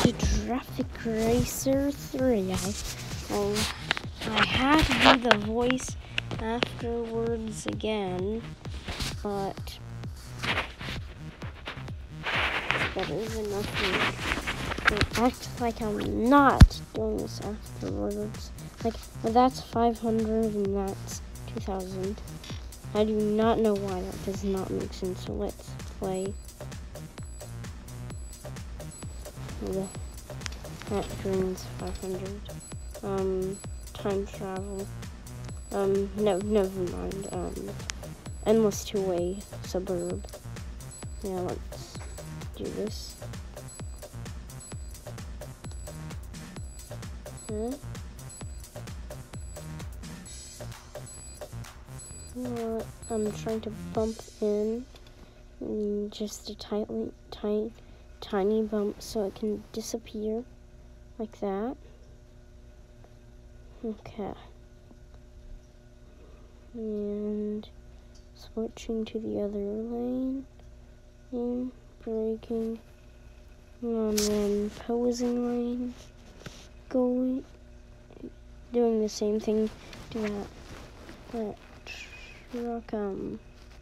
to Traffic Racer 3. I had to do the voice afterwards again, but better than nothing. I act like I'm not doing this afterwards. Like, well, that's 500 and that's 2,000. I do not know why that does not make sense, so let's play. That drains 500. Time travel. No, never mind. Endless two-way suburb. Yeah, let's do this. Huh? I'm trying to bump in just a tiny bump so it can disappear like that. Okay. And switching to the other lane and braking. And then posing lane. Doing the same thing to that truck, and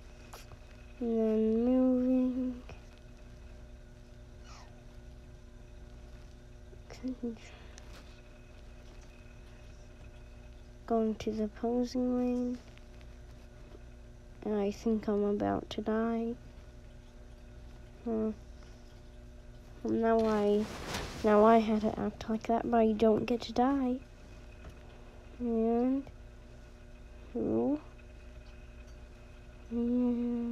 then moving. Going to the posing lane. And I think I'm about to die. Now I had to act like that, but I don't get to die. And